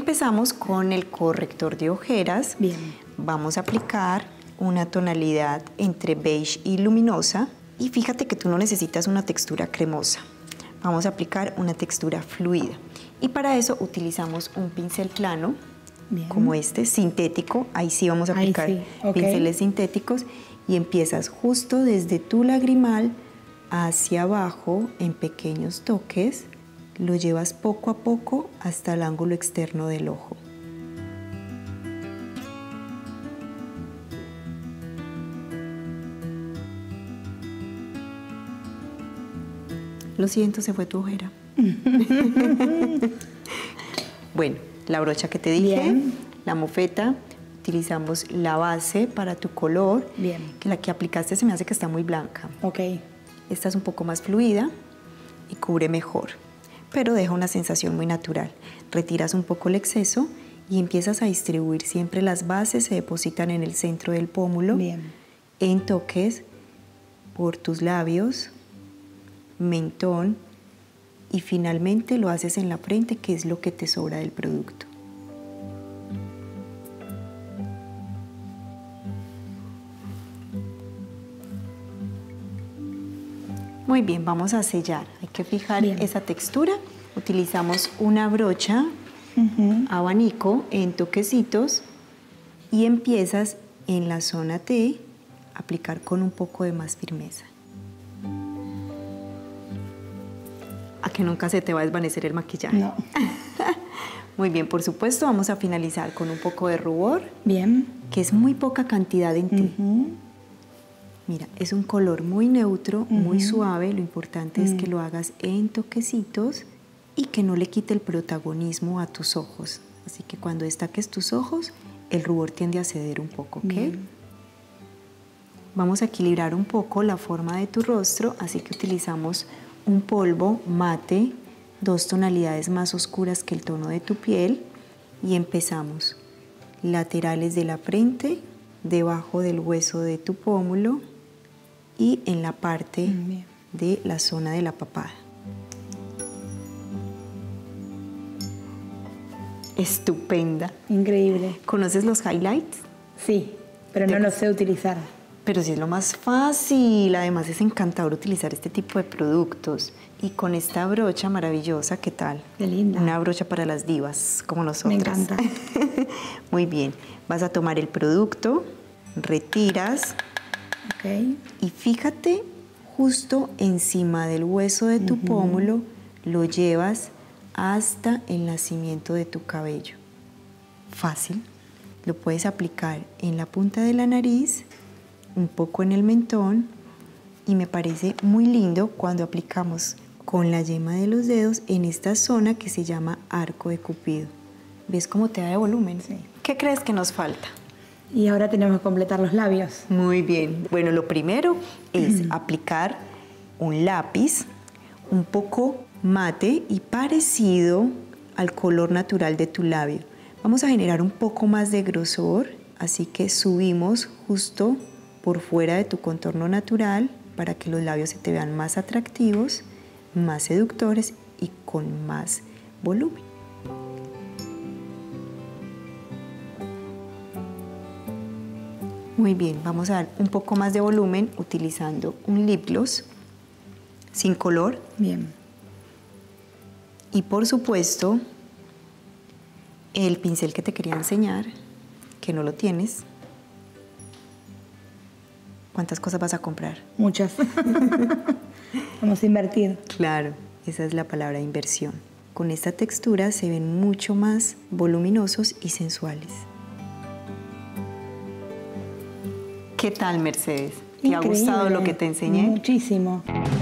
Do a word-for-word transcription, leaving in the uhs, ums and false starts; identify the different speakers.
Speaker 1: empezamos con el corrector de ojeras.
Speaker 2: Bien.
Speaker 1: Vamos a aplicar una tonalidad entre beige y luminosa. Y fíjate que tú no necesitas una textura cremosa. Vamos a aplicar una textura fluida. Y para eso utilizamos un pincel plano, bien, como este, sintético. Ahí sí vamos a aplicar
Speaker 2: sí. Okay.
Speaker 1: pinceles sintéticos. Y empiezas justo desde tu lagrimal hacia abajo en pequeños toques. Lo llevas poco a poco hasta el ángulo externo del ojo. Lo siento, se fue tu ojera. Bueno, la brocha que te dije, bien, la mofeta, utilizamos la base para tu color.
Speaker 2: Bien.
Speaker 1: Que la que aplicaste se me hace que está muy blanca.
Speaker 2: Ok.
Speaker 1: Esta es un poco más fluida y cubre mejor, pero deja una sensación muy natural. Retiras un poco el exceso y empiezas a distribuir. Siempre las bases se depositan en el centro del pómulo.
Speaker 2: Bien.
Speaker 1: En toques por tus labios, mentón, y finalmente lo haces en la frente, que es lo que te sobra del producto. Muy bien, vamos a sellar. Hay que fijar bien esa textura. Utilizamos una brocha, uh-huh, abanico en toquecitos y empiezas en la zona T a aplicar con un poco de más firmeza. A que nunca se te va a desvanecer el maquillaje.
Speaker 2: No.
Speaker 1: Muy bien, por supuesto, vamos a finalizar con un poco de rubor.
Speaker 2: Bien.
Speaker 1: Que es muy poca cantidad en ti.
Speaker 2: Uh-huh.
Speaker 1: Mira, es un color muy neutro, uh-huh, muy suave. Lo importante, uh-huh, es que lo hagas en toquecitos y que no le quite el protagonismo a tus ojos. Así que cuando destaques tus ojos, el rubor tiende a ceder un poco, ¿ok? Bien. Vamos a equilibrar un poco la forma de tu rostro, así que utilizamos un polvo mate, dos tonalidades más oscuras que el tono de tu piel, y empezamos. Laterales de la frente, debajo del hueso de tu pómulo y en la parte bien de la zona de la papada. Estupenda.
Speaker 2: Increíble.
Speaker 1: ¿Conoces los highlights?
Speaker 2: Sí, pero no los sé utilizar.
Speaker 1: Pero sí es lo más fácil. Además es encantador utilizar este tipo de productos. Y con esta brocha maravillosa, ¿qué tal?
Speaker 2: Qué linda.
Speaker 1: Una brocha para las divas, como nosotros.
Speaker 2: Me encanta.
Speaker 1: Muy bien. Vas a tomar el producto, retiras.
Speaker 2: Ok.
Speaker 1: Y fíjate, justo encima del hueso de tu uh-huh, pómulo, lo llevas hasta el nacimiento de tu cabello. Fácil. Lo puedes aplicar en la punta de la nariz, un poco en el mentón, y me parece muy lindo cuando aplicamos con la yema de los dedos en esta zona que se llama arco de Cupido. ¿Ves cómo te da de volumen?
Speaker 2: Sí.
Speaker 1: ¿Qué crees que nos falta?
Speaker 2: Y ahora tenemos que completar los labios.
Speaker 1: Muy bien. Bueno, lo primero es aplicar un lápiz un poco mate y parecido al color natural de tu labio. Vamos a generar un poco más de grosor, así que subimos justo por fuera de tu contorno natural para que los labios se te vean más atractivos, más seductores y con más volumen. Muy bien, vamos a dar un poco más de volumen utilizando un lip gloss sin color.
Speaker 2: Bien.
Speaker 1: Y por supuesto, el pincel que te quería enseñar, que no lo tienes. ¿Cuántas cosas vas a comprar?
Speaker 2: Muchas. Vamos a invertir.
Speaker 1: Claro, esa es la palabra, inversión. Con esta textura se ven mucho más voluminosos y sensuales. ¿Qué tal, Mercedes? ¿Te
Speaker 2: Increíble.
Speaker 1: ha gustado lo que te enseñé?
Speaker 2: Muchísimo.